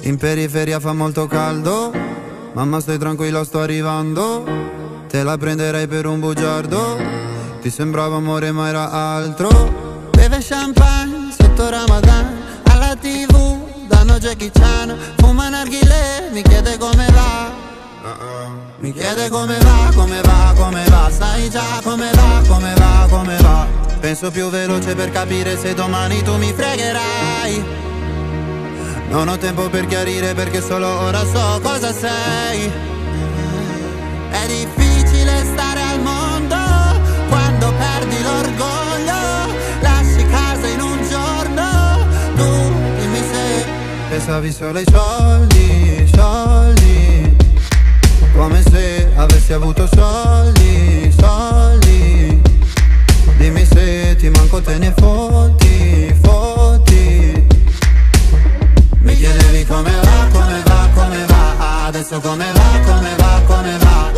In periferia fa molto caldo, mamma stai tranquilla sto arrivando. Te la prenderei per un bugiardo, ti sembrava amore ma era altro. Beve champagne sotto Ramadan, alla TV danno Jackie Chan. Fuma narghilè, mi chiede come va. Mi chiede come va, come va, come va. Sai già come va, come va, come va. Penso più veloce per capire se domani tu mi fregherai. Non ho tempo per chiarire perché solo ora so cosa sei. È difficile stare al mondo quando perdi l'orgoglio. Lasci casa in un giorno, tu dimmi se pensavi solo ai soldi, soldi. Come se avessi avuto soldi, soldi. Dimmi se ti manco te ne fotti, fotti. Mi chiedevi come va, come va, come va. Adesso come va, come va, come va.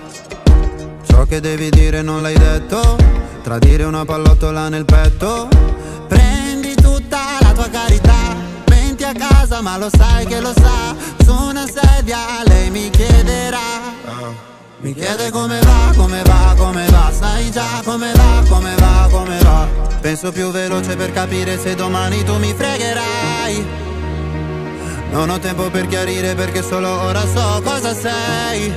Ciò che devi dire non l'hai detto. Tradire una pallottola nel petto. Prendi tutta la tua carità, venti a casa ma lo sai che lo sa. Su una sedia lei mi chiederà. Mi chiede come va, come va, come va. Sai già come va, come va, come va. Penso più veloce per capire se domani tu mi fregherai. Non ho tempo per chiarire perché solo ora so cosa sei.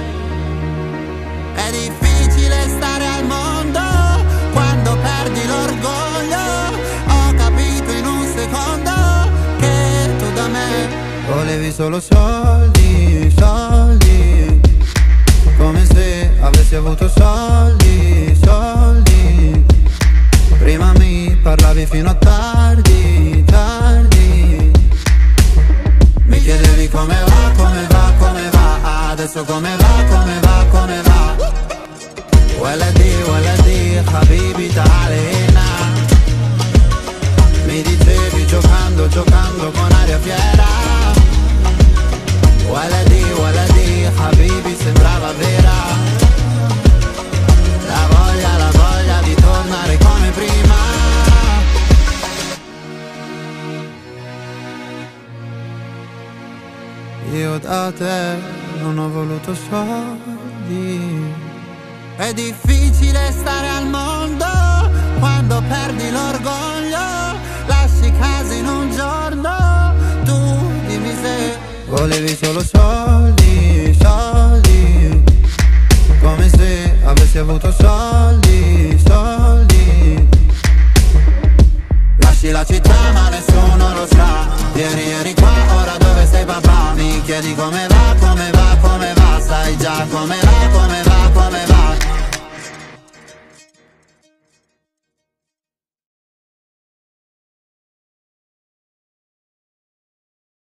È difficile stare al mondo quando perdi l'orgoglio. Ho capito in un secondo che tu da me volevi solo soldi, soldi. Come se avessi avuto soldi, soldi. Prima mi parlavi fino a tardi, tardi. Mi chiedevi come va, come va, come va. Adesso come va, come va, come va. Waladi, habibi ta'alena. Mi dicevi giocando, giocando con aria fiera. Waladi, habibi sembrava vera. La voglia di tornare come prima. Io da te non ho voluto soldi. È difficile stare al mondo quando perdi l'orgoglio. Lasci casa in un giorno, tu dimmi se volevi solo soldi, soldi. Come se avessi avuto soldi, soldi. Lasci la città ma nessuno lo sa. Ieri qua, ora dove sei papà? Mi chiedi come va, come va, come va. Sai già come va.